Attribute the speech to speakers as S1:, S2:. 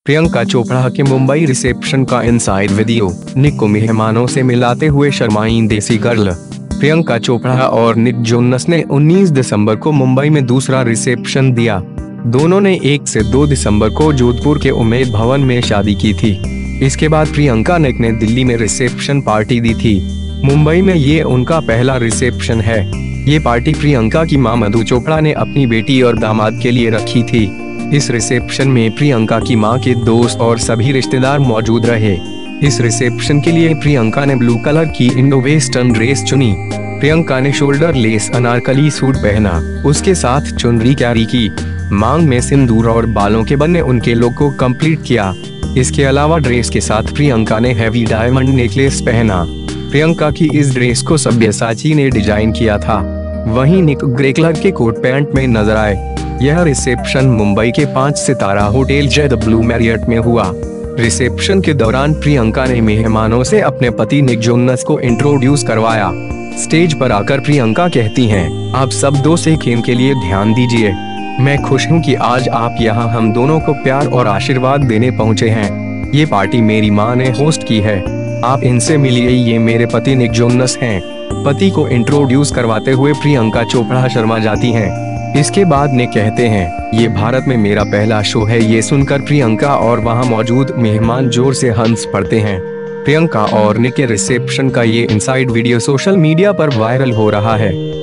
S1: प्रियंका चोपड़ा के मुंबई रिसेप्शन का inside video. Nick को मेहमानों से मिलाते हुए शर्माईं देसी गर्ल। प्रियंका चोपड़ा और निक जोनस ने 19 दिसंबर को मुंबई में दूसरा रिसेप्शन दिया। दोनों ने 1 से 2 दिसंबर को जोधपुर के उम्मेद भवन में शादी की थी। इसके बाद प्रियंका निक ने दिल्ली में रिसेप्शन पार्टी दी थी। मुंबई में ये उनका पहला रिसेप्शन है। ये पार्टी प्रियंका की मां मधु चोपड़ा ने अपनी बेटी और दामाद के लिए रखी थी। इस रिसेप्शन में प्रियंका की मां के दोस्त और सभी रिश्तेदार मौजूद रहे। इस रिसेप्शन के लिए प्रियंका ने ब्लू कलर की इंडो वेस्टर्न ड्रेस चुनी। प्रियंका ने शोल्डर लेस अनारकली सूट पहना, उसके साथ चुनरी कैरी की। मांग में सिंदूर और बालों के बनने उनके लुक को कंप्लीट किया। इसके अलावा ड्रेस के साथ प्रियंका ने हैवी डायमंड नेकलेस पहना। प्रियंका की इस ड्रेस को सब्यसाची ने डिजाइन किया था। वहीं निक ग्रे कलर के कोट पैंट में नजर आए। यह रिसेप्शन मुंबई के 5 सितारा होटल द ब्लू मैरियट में हुआ। रिसेप्शन के दौरान प्रियंका ने मेहमानों से अपने पति निक जोनस को इंट्रोड्यूस करवाया। स्टेज पर आकर प्रियंका कहती हैं, आप सब 2 सेकंड के लिए ध्यान दीजिए। मैं खुश हूँ कि आज आप यहाँ हम दोनों को प्यार और आशीर्वाद देने पहुँचे हैं। ये पार्टी मेरी माँ ने होस्ट की है। आप इनसे मिलिए, ये मेरे पति निक जोनस हैं। पति को इंट्रोड्यूस करवाते हुए प्रियंका चोपड़ा शर्मा जाती हैं। इसके बाद निक कहते हैं, ये भारत में मेरा पहला शो है। ये सुनकर प्रियंका और वहां मौजूद मेहमान जोर से हंस पड़ते हैं। प्रियंका और निक के रिसेप्शन का ये इनसाइड वीडियो सोशल मीडिया पर वायरल हो रहा है।